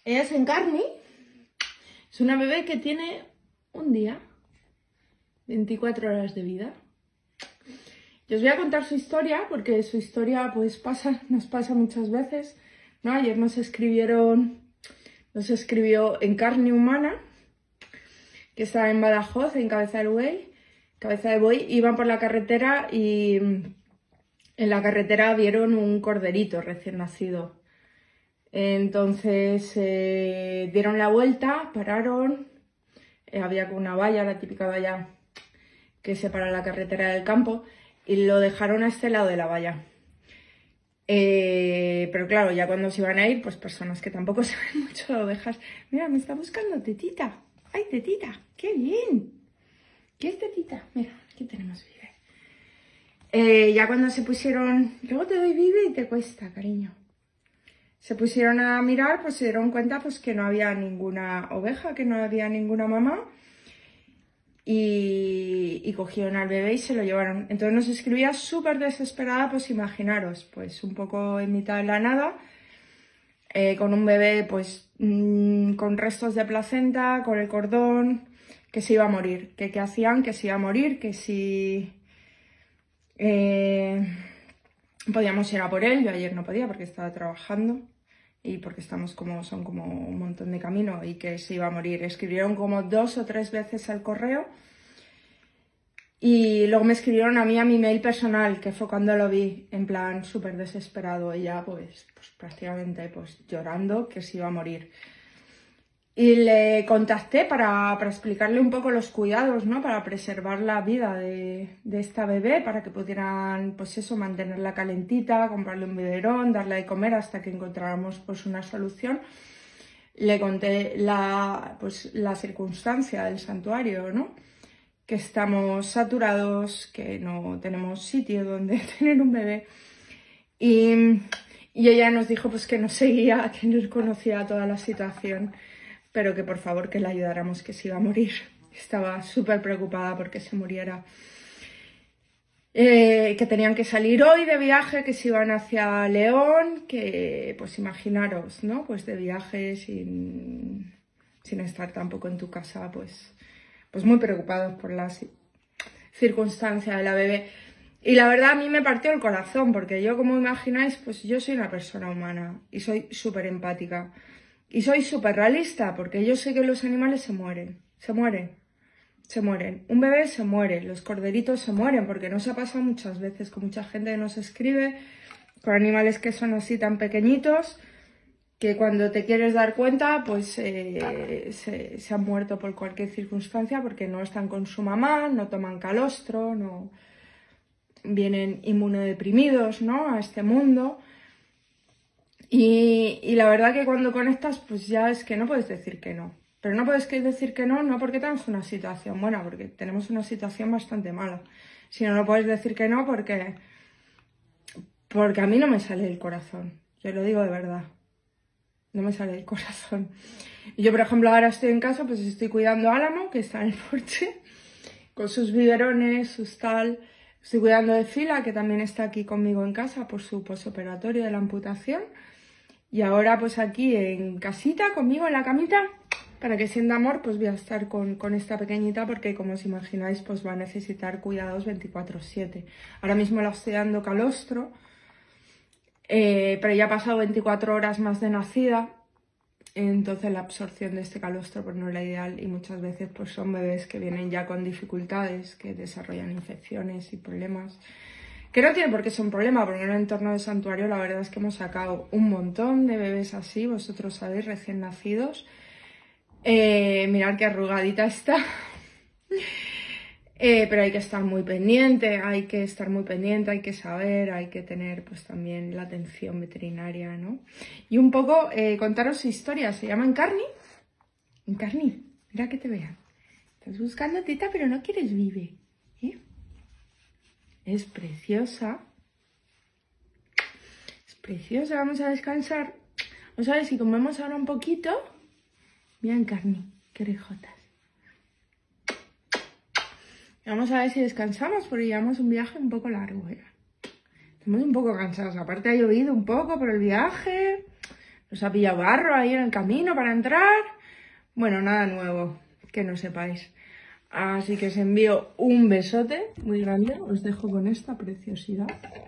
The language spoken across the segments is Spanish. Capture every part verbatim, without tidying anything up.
Ella es Encarni, es una bebé que tiene un día, veinticuatro horas de vida. Y os voy a contar su historia, porque su historia pues pasa, nos pasa muchas veces, ¿no? Ayer nos escribieron, nos escribió Encarni Humana, que está en Badajoz, en Cabeza del Buey. Cabeza del Buey, iban por la carretera y en la carretera vieron un corderito recién nacido. Entonces eh, dieron la vuelta, pararon, eh, había una valla, la típica valla que separa la carretera del campo, y lo dejaron a este lado de la valla. Eh, pero claro, ya cuando se iban a ir, pues personas que tampoco saben mucho de ovejas. Mira, me está buscando tetita. ¡Ay, tetita! ¡Qué bien! ¿Qué es tetita? Mira, aquí tenemos Vive. Eh, ya cuando se pusieron... Luego te doy Vive y te cuesta, cariño. Se pusieron a mirar, pues se dieron cuenta pues que no había ninguna oveja, que no había ninguna mamá. Y, y cogieron al bebé y se lo llevaron. Entonces nos escribía súper desesperada, pues imaginaros, pues un poco en mitad de la nada, eh, con un bebé pues mmm, con restos de placenta, con el cordón, que se iba a morir. Que qué hacían, que se iba a morir, que si eh, podíamos ir a por él. Yo ayer no podía porque estaba trabajando y porque estamos como, son como un montón de camino, y que se iba a morir. Escribieron como dos o tres veces al correo y luego me escribieron a mí a mi mail personal, que fue cuando lo vi, en plan súper desesperado, y ya pues, pues prácticamente pues llorando que se iba a morir. Y le contacté para, para explicarle un poco los cuidados, ¿no? Para preservar la vida de, de esta bebé, para que pudieran, pues eso, mantenerla calentita, comprarle un biberón, darle de comer hasta que encontráramos pues una solución. Le conté la, pues, la circunstancia del santuario, ¿no? Que estamos saturados, que no tenemos sitio donde tener un bebé. Y, y ella nos dijo pues que no seguía, que no conocía toda la situación, pero que por favor que la ayudáramos, que se iba a morir. Estaba súper preocupada porque se muriera. Eh, que tenían que salir hoy de viaje, que se iban hacia León, que pues imaginaros, ¿no? Pues de viaje sin, sin estar tampoco en tu casa, pues, pues muy preocupados por la circunstancia de la bebé. Y la verdad a mí me partió el corazón, porque yo, como imagináis, pues yo soy una persona humana y soy súper empática. Y soy súper realista, porque yo sé que los animales se mueren, se mueren, se mueren. Un bebé se muere, los corderitos se mueren, porque nos ha pasado muchas veces con mucha gente que nos escribe, con animales que son así tan pequeñitos, que cuando te quieres dar cuenta, pues eh, se, se han muerto por cualquier circunstancia, porque no están con su mamá, no toman calostro, no vienen inmunodeprimidos, ¿no? A este mundo. Y, y la verdad que cuando conectas, pues ya es que no puedes decir que no. Pero no puedes decir que no, no porque tenemos una situación buena, porque tenemos una situación bastante mala. Sino no puedes decir que no porque, porque a mí no me sale el corazón. Yo lo digo de verdad. No me sale el corazón. Y yo, por ejemplo, ahora estoy en casa, pues estoy cuidando a Álamo, que está en el porche, con sus biberones, sus tal. Estoy cuidando de Fila, que también está aquí conmigo en casa por su posoperatorio de la amputación. Y ahora pues aquí en casita, conmigo en la camita, para que sienta amor, pues voy a estar con, con esta pequeñita, porque como os imagináis, pues va a necesitar cuidados veinticuatro siete. Ahora mismo la estoy dando calostro, eh, pero ya ha pasado veinticuatro horas más de nacida, entonces la absorción de este calostro pues no es la ideal, y muchas veces pues son bebés que vienen ya con dificultades, que desarrollan infecciones y problemas. Que no tiene por qué ser un problema, porque en el entorno del santuario la verdad es que hemos sacado un montón de bebés así, vosotros sabéis, recién nacidos. Eh, mirad qué arrugadita está. eh, pero hay que estar muy pendiente, hay que estar muy pendiente, hay que saber, hay que tener pues también la atención veterinaria, ¿no? Y un poco eh, contaros su historia. Se llama Encarni. Encarni, mira que te vean. Estás buscando teta, pero no quieres Vive, ¿eh? Es preciosa. Es preciosa. Vamos a descansar. Vamos a ver si comemos ahora un poquito. Mira, Encarni, qué orejotas. Vamos a ver si descansamos, porque llevamos un viaje un poco largo, ¿eh? Estamos un poco cansados. Aparte ha llovido un poco por el viaje. Os ha pillado barro ahí en el camino para entrar. Bueno, nada nuevo, que no sepáis. Así que os envío un besote muy grande. Os dejo con esta preciosidad.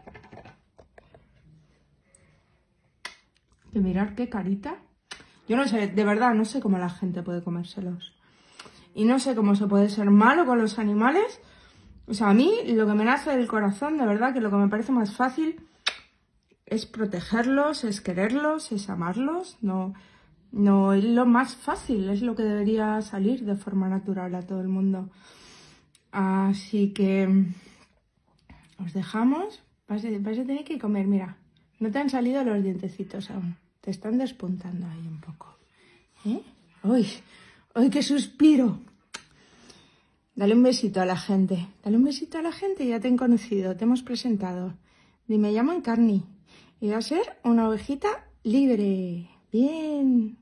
Que mirad qué carita. Yo no sé, de verdad, no sé cómo la gente puede comérselos. Y no sé cómo se puede ser malo con los animales. O sea, a mí lo que me nace del corazón, de verdad, que lo que me parece más fácil es protegerlos, es quererlos, es amarlos. No, no es lo más fácil, es lo que debería salir de forma natural a todo el mundo. Así que os dejamos. Vais a, vais a tener que comer, mira. No te han salido los dientecitos aún. Te están despuntando ahí un poco. ¿Eh? ¡Uy! ¡Uy, qué suspiro! Dale un besito a la gente. Dale un besito a la gente. Ya te han conocido, te hemos presentado. Y me llaman Carni. Y va a ser una ovejita libre. Bien.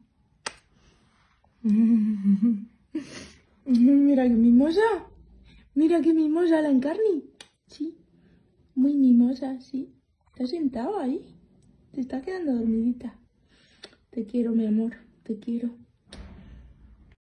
Mira qué mimosa. Mira qué mimosa la Encarni. Sí. Muy mimosa, sí. ¿Te has sentado ahí? Te está quedando dormidita. Te quiero, mi amor. Te quiero.